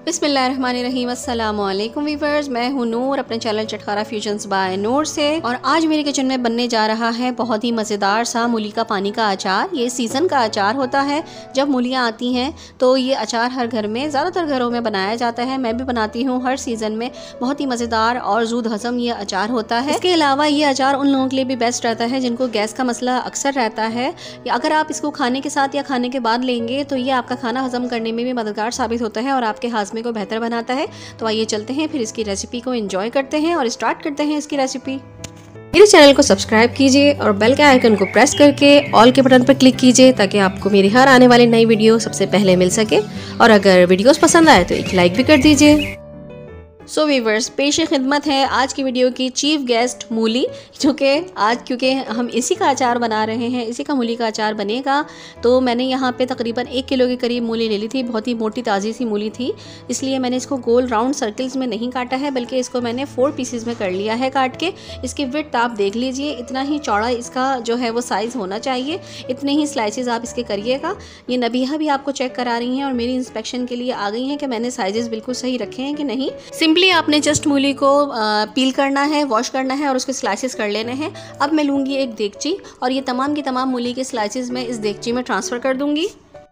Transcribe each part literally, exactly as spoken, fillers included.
बिस्मिल्लाहिर्रहमानिर्रहीम, अस्सलामु अलैकुम वीवर्स। मैं हूँ नूर अपने channel Chatkhara fusions by Noor से, और आज मेरे किचन में बनने जा रहा है बहुत ही मज़ेदार सा मूली का पानी का अचार। ये सीज़न का अचार होता है, जब मूलियाँ आती हैं तो ये अचार हर घर में, ज़्यादातर घरों में बनाया जाता है। मैं भी बनाती हूँ हर सीज़न में। बहुत ही मज़ेदार और ज़ूद हज़म ये अचार होता है। इसके अलावा ये अचार उन लोगों के लिए भी बेस्ट रहता है जिनको गैस का मसला अक्सर रहता है। अगर आप इसको खाने के साथ या खाने के बाद लेंगे तो ये आपका खाना हज़म करने में भी मददगार साबित होता है और आपके हाजमे को बेहतर बनाता है। तो आइए चलते हैं फिर इसकी रेसिपी को एंजॉय करते हैं और स्टार्ट करते हैं इसकी रेसिपी। मेरे चैनल को सब्सक्राइब कीजिए और बेल के आइकन को प्रेस करके ऑल के बटन पर क्लिक कीजिए ताकि आपको मेरी हर आने वाली नई वीडियो सबसे पहले मिल सके। और अगर वीडियोस पसंद आए तो एक लाइक भी कर दीजिए। सो वीवर्स, पेश खिदमत है आज की वीडियो की चीफ गेस्ट मूली, जो कि आज क्योंकि हम इसी का अचार बना रहे हैं, इसी का मूली का अचार बनेगा। तो मैंने यहाँ पे तकरीबन एक किलो के करीब मूली ले ली थी। बहुत ही मोटी ताज़ी सी मूली थी, इसलिए मैंने इसको गोल राउंड सर्कल्स में नहीं काटा है, बल्कि इसको मैंने फोर पीसेस में कर लिया है काट के। इसकी विड्थ आप देख लीजिए, इतना ही चौड़ा इसका जो है वो साइज़ होना चाहिए। इतने ही स्लाइसेस आप इसके करिएगा। ये नबीहा भी आपको चेक करा रही हैं और मेरी इंस्पेक्शन के लिए आ गई हैं कि मैंने साइजेस बिल्कुल सही रखे हैं कि नहीं। सिंपली आपने जस्ट मूली को आ, पील करना है, वॉश करना है और उसके स्लाइसेस कर लेने हैं। अब मैं लूँगी एक देगची और ये तमाम की तमाम मूली के स्लाइसेस मैं इस देगची में ट्रांसफ़र कर दूँगी।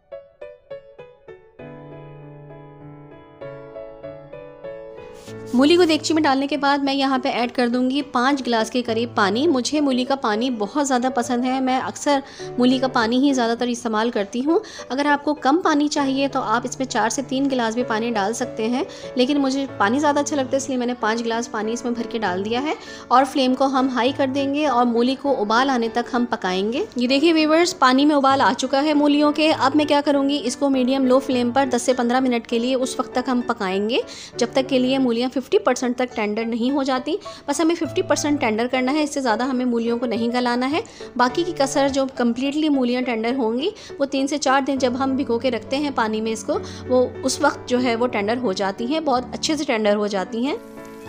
मूली को देगची में डालने के बाद मैं यहाँ पे ऐड कर दूँगी पाँच गिलास के करीब पानी। मुझे मूली का पानी बहुत ज़्यादा पसंद है, मैं अक्सर मूली का पानी ही ज़्यादातर इस्तेमाल करती हूँ। अगर आपको कम पानी चाहिए तो आप इसमें चार से तीन गिलास भी पानी डाल सकते हैं, लेकिन मुझे पानी ज़्यादा अच्छा लगता है इसलिए मैंने पाँच गिलास पानी इसमें भर के डाल दिया है। और फ्लेम को हम हाई कर देंगे और मूली को उबाल आने तक हम पकाएंगे। ये देखिए व्यूअर्स, पानी में उबाल आ चुका है मूलियों के। अब मैं क्या करूँगी, इसको मीडियम लो फ्लेम पर दस से पंद्रह मिनट के लिए उस वक्त तक हम पकाएंगे जब तक के लिए मूलियाँ फिफ्टी परसेंट तक टेंडर नहीं हो जाती। बस हमें फिफ्टी परसेंट टेंडर करना है, इससे ज़्यादा हमें मूलियों को नहीं गलाना है। बाकी की कसर जो कम्प्लीटली मूलियाँ टेंडर होंगी वो तीन से चार दिन जब हम भिगो के रखते हैं पानी में इसको, वो उस वक्त जो है वो टेंडर हो जाती हैं, बहुत अच्छे से टेंडर हो जाती हैं।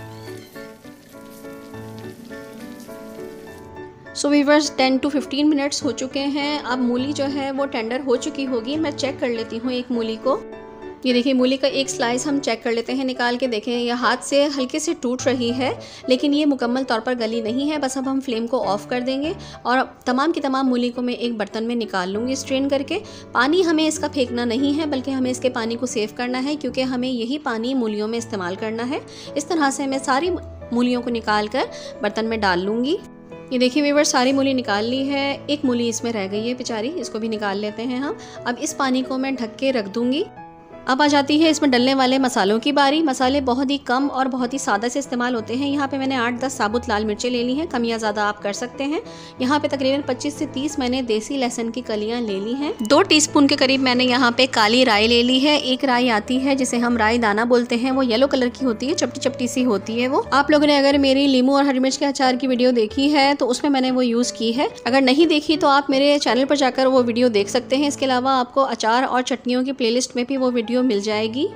So viewers, ten to fifteen minutes हो चुके हैं। अब मूली जो है वो टेंडर हो चुकी होगी। मैं चेक कर लेती हूँ एक मूली को। ये देखिए मूली का एक स्लाइस हम चेक कर लेते हैं निकाल के। देखें ये हाथ से हल्के से टूट रही है, लेकिन ये मुकम्मल तौर पर गली नहीं है। बस अब हम फ्लेम को ऑफ कर देंगे और तमाम की तमाम मूली को मैं एक बर्तन में निकाल लूँगी स्ट्रेन करके। पानी हमें इसका फेंकना नहीं है, बल्कि हमें इसके पानी को सेव करना है, क्योंकि हमें यही पानी मूलियों में इस्तेमाल करना है। इस तरह से मैं सारी मूलियों को निकाल कर बर्तन में डाल लूँगी। ये देखिए व्यूअर्स, सारी मूली निकाल ली है। एक मूली इसमें रह गई है बेचारी, इसको भी निकाल लेते हैं हम। अब इस पानी को मैं ढक के रख दूँगी। अब आ जाती है इसमें डलने वाले मसालों की बारी। मसाले बहुत ही कम और बहुत ही सादा से इस्तेमाल होते हैं। यहाँ पे मैंने आठ दस साबुत लाल मिर्चें ले ली हैं, कम या ज़्यादा आप कर सकते हैं। यहाँ पे तकरीबन पच्चीस से तीस मैंने देसी लहसुन की कलियाँ ले ली हैं। दो टीस्पून के करीब मैंने यहाँ पे काली राई ले ली है। एक राई आती है जिसे हम राई दाना बोलते हैं, वो येलो कलर की होती है, चपटी चपटी सी होती है वो। आप लोगों ने अगर मेरी लीमू और हरी मिर्च के अचार की वीडियो देखी है तो उसमें मैंने वो यूज़ की है। अगर नहीं देखी तो आप मेरे चैनल पर जाकर वो वीडियो देख सकते हैं। इसके अलावा आपको अचार और चटनियों की प्लेलिस्ट में भी वो वीडियो मिल जाएगी।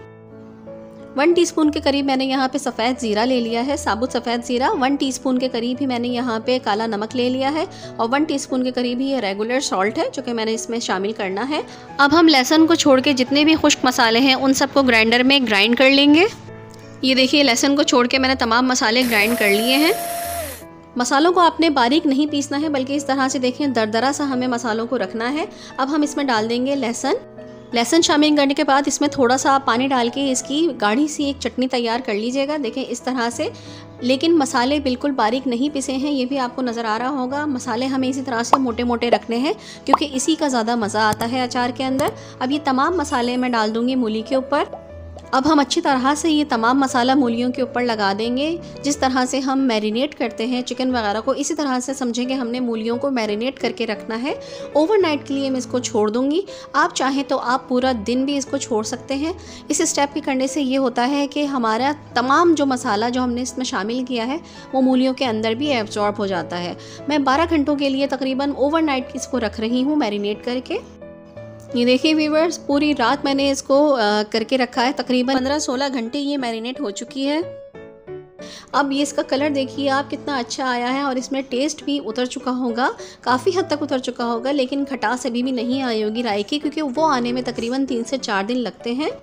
वन टीस्पून के करीब मैंने यहाँ पे सफ़ेद ज़ीरा ले लिया है, साबुत सफ़ेद ज़ीरा। वन टीस्पून के करीब ही मैंने यहाँ पे काला नमक ले लिया है और वन टीस्पून के करीब ही ये रेगुलर सॉल्ट है जो कि मैंने इसमें शामिल करना है। अब हम लहसुन को छोड़ के जितने भी खुश्क मसाले हैं उन सबको ग्राइंडर में ग्राइंड कर लेंगे। ये देखिए लहसुन को छोड़ के मैंने तमाम मसाले ग्राइंड कर लिए हैं। मसालों को आपने बारीक नहीं पीसना है, बल्कि इस तरह से देखें दरदरा सा हमें मसालों को रखना है। अब हम इसमें डाल देंगे लहसुन। लहसुन शामिल करने के बाद इसमें थोड़ा सा पानी डाल के इसकी गाढ़ी सी एक चटनी तैयार कर लीजिएगा। देखें इस तरह से, लेकिन मसाले बिल्कुल बारीक नहीं पिसे हैं, ये भी आपको नज़र आ रहा होगा। मसाले हमें इसी तरह से मोटे मोटे रखने हैं, क्योंकि इसी का ज़्यादा मज़ा आता है अचार के अंदर। अब ये तमाम मसाले मैं डाल दूँगी मूली के ऊपर। अब हम अच्छी तरह से ये तमाम मसाला मूलियों के ऊपर लगा देंगे। जिस तरह से हम मैरिनेट करते हैं चिकन वगैरह को, इसी तरह से समझेंगे हमने मूलियों को मैरिनेट करके रखना है। ओवरनाइट के लिए मैं इसको छोड़ दूंगी। आप चाहें तो आप पूरा दिन भी इसको छोड़ सकते हैं। इस स्टेप के करने से ये होता है कि हमारा तमाम जो मसाला जो हमने इसमें शामिल किया है वो मूलियों के अंदर भी एब्जॉर्ब हो जाता है। मैं बारह घंटों के लिए तकरीबन ओवरनाइट इसको रख रही हूँ मैरिनेट करके। ये देखिए व्यूअर्स, पूरी रात मैंने इसको आ, करके रखा है। तकरीबन पंद्रह सोलह घंटे ये मैरिनेट हो चुकी है। अब ये इसका कलर देखिए आप कितना अच्छा आया है और इसमें टेस्ट भी उतर चुका होगा, काफ़ी हद तक उतर चुका होगा, लेकिन खटास अभी भी नहीं आई होगी राई की, क्योंकि वो आने में तकरीबन तीन से चार दिन लगते हैं।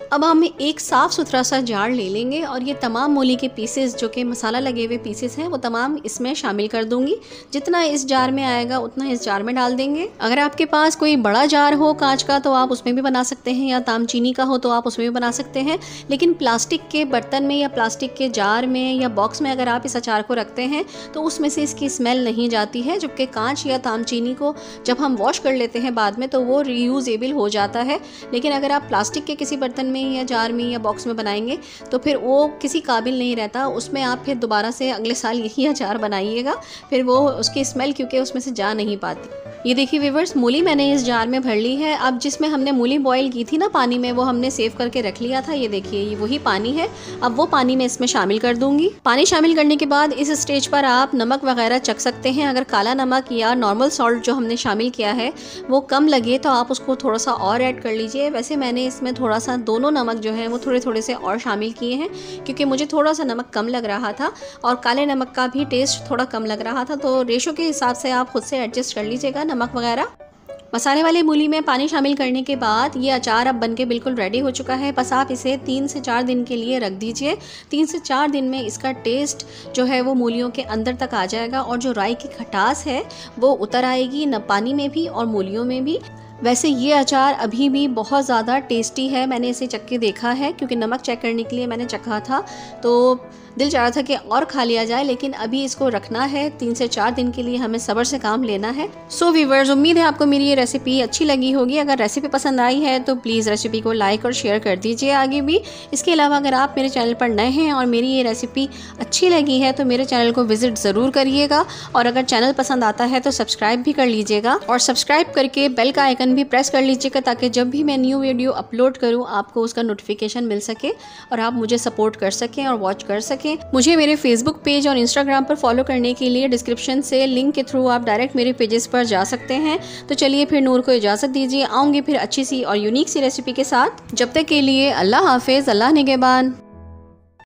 अब हम एक साफ़ सुथरा सा जार ले लेंगे और ये तमाम मूली के पीसेस जो कि मसाला लगे हुए पीसेस हैं वो तमाम इसमें शामिल कर दूंगी। जितना इस जार में आएगा उतना इस जार में डाल देंगे। अगर आपके पास कोई बड़ा जार हो कांच का तो आप उसमें भी बना सकते हैं, या तामचीनी का हो तो आप उसमें भी बना सकते हैं। लेकिन प्लास्टिक के बर्तन में या प्लास्टिक के जार में या बॉक्स में अगर आप इस अचार को रखते हैं तो उसमें से इसकी स्मेल नहीं जाती है, जबकि कांच या तामचीनी को जब हम वॉश कर लेते हैं बाद में तो वो रीयूजेबल हो जाता है। लेकिन अगर आप प्लास्टिक के किसी बर्तन में या जार में या बॉक्स में बनाएंगे तो फिर वो किसी काबिल नहीं रहता। उसमें आप फिर दोबारा से अगले साल यही अचार बनाइएगा, फिर वो उसकी स्मेल क्योंकि उसमें से जा नहीं पाती। ये देखिए व्यूअर्स, मूली मैंने इस जार में भर ली है। अब जिसमें हमने मूली बॉईल की थी ना पानी में, वो हमने सेव करके रख लिया था। ये देखिए ये वही पानी है। अब वो पानी मैं इसमें शामिल कर दूंगी। पानी शामिल करने के बाद इस स्टेज पर आप नमक वगैरह चख सकते हैं। अगर काला नमक या नॉर्मल सॉल्ट जो हमने शामिल किया है वो कम लगे तो आप उसको थोड़ा सा और ऐड कर लीजिए। वैसे मैंने इसमें थोड़ा सा दोनों नमक जो है वो थोड़े थोड़े से और शामिल किए हैं, क्योंकि मुझे थोड़ा सा नमक कम लग रहा था और काले नमक का भी टेस्ट थोड़ा कम लग रहा था। तो रेशो के हिसाब से आप खुद से एडजस्ट कर लीजिएगा नमक वगैरह। मसाले वाले मूली में पानी शामिल करने के बाद ये अचार अब बनके बिल्कुल रेडी हो चुका है। बस आप इसे तीन से चार दिन के लिए रख दीजिए। तीन से चार दिन में इसका टेस्ट जो है वो मूलियों के अंदर तक आ जाएगा और जो राई की खटास है वो उतर आएगी, न पानी में भी और मूलियों में भी। वैसे ये अचार अभी भी बहुत ज़्यादा टेस्टी है। मैंने इसे चख के देखा है, क्योंकि नमक चेक करने के लिए मैंने चखा था तो दिल चाह रहा था कि और खा लिया जाए, लेकिन अभी इसको रखना है तीन से चार दिन के लिए, हमें सब्र से काम लेना है। सो व्यूअर्स, उम्मीद है आपको मेरी ये रेसिपी अच्छी लगी होगी। अगर रेसिपी पसंद आई है तो प्लीज़ रेसिपी को लाइक और शेयर कर दीजिए आगे भी। इसके अलावा अगर आप मेरे चैनल पर नए हैं और मेरी ये रेसिपी अच्छी लगी है तो मेरे चैनल को विजिट ज़रूर करिएगा, और अगर चैनल पसंद आता है तो सब्सक्राइब भी कर लीजिएगा और सब्सक्राइब करके बेल का आइकन भी प्रेस कर लीजिएगा, ताकि जब भी मैं न्यू वीडियो अपलोड करूँ आपको उसका नोटिफिकेशन मिल सके और आप मुझे सपोर्ट कर सकें और वॉच कर सकें। मुझे मेरे फेसबुक पेज और इंस्टाग्राम पर फॉलो करने के लिए डिस्क्रिप्शन से लिंक के थ्रू आप डायरेक्ट मेरे पेजेस पर जा सकते हैं। तो चलिए फिर नूर को इजाज़त दीजिए, आऊँगी फिर अच्छी सी और यूनिक सी रेसिपी के साथ। जब तक के लिए अल्लाह हाफिज़, अल्लाह निगहबान।